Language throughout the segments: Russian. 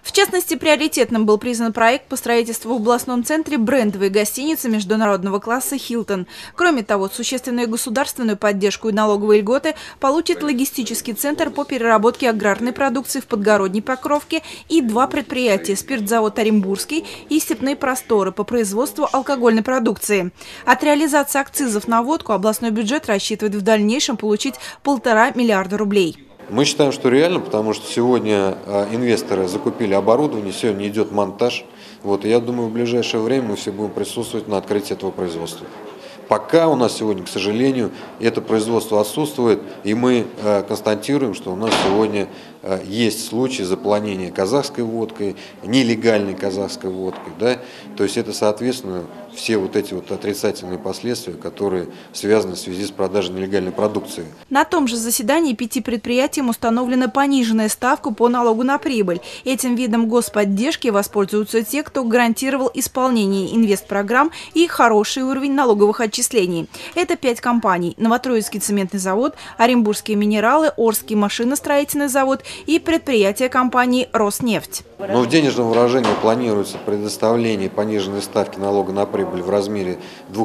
В частности, приоритетным был признан проект по строительству в областном центре брендовой гостиницы международного класса «Хилтон». Кроме того, существенную государственную поддержку и налоговые льготы получит логистический центр по переработке аграрной продукции в Подгородней Покровке и 2 предприятия – спиртзавод «Оренбургский» и степные просторы по производству алкогольной продукции. От реализации акцизов на водку областной бюджет рассчитывает в дальнейшем получить 1,5 миллиарда рублей. Мы считаем, что реально, потому что сегодня инвесторы закупили оборудование, сегодня идет монтаж. И я думаю, в ближайшее время мы все будем присутствовать на открытии этого производства. Пока у нас сегодня, к сожалению, это производство отсутствует, и мы констатируем, что у нас сегодня есть случаи заполонения казахской водкой, нелегальной казахской водкой. Да? То есть это, соответственно, все эти отрицательные последствия, которые связаны в связи с продажей нелегальной продукции. На том же заседании 5 предприятиям установлена пониженная ставка по налогу на прибыль. Этим видом господдержки воспользуются те, кто гарантировал исполнение инвестпрограмм и хороший уровень налоговых отчислений. Это 5 компаний: Новотроицкий цементный завод, Оренбургские минералы, Орский машиностроительный завод и предприятия компании «Роснефть». Но в денежном выражении планируется предоставление пониженной ставки налога на прибыль в размере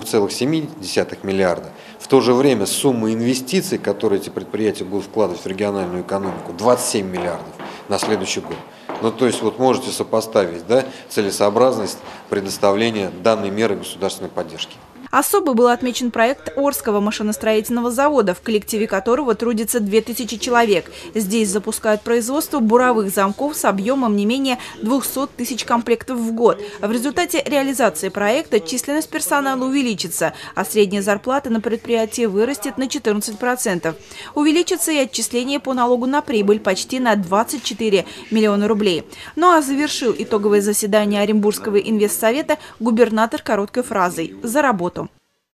2,7 миллиарда. В то же время сумма инвестиций, которые эти предприятия будут вкладывать в региональную экономику, 27 миллиардов на следующий год. То есть можете сопоставить, да, целесообразность предоставления данной меры государственной поддержки. Особо был отмечен проект Орского машиностроительного завода, в коллективе которого трудится 2000 человек. Здесь запускают производство буровых замков с объемом не менее 200 тысяч комплектов в год. В результате реализации проекта численность персонала увеличится, а средняя зарплата на предприятии вырастет на 14%. Увеличится и отчисление по налогу на прибыль почти на 24 миллиона рублей. А завершил итоговое заседание Оренбургского инвестсовета губернатор короткой фразой: «За работу».